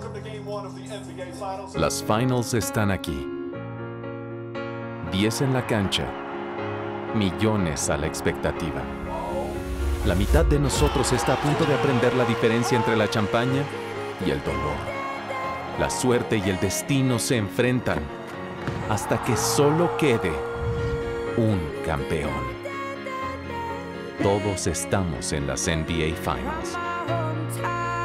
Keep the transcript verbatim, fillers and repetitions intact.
Las finals están aquí. Diez en la cancha, millones a la expectativa. La mitad de nosotros está a punto de aprender la diferencia entre la champaña y el dolor. La suerte y el destino se enfrentan hasta que solo quede un campeón. Todos estamos en las N B A Finals.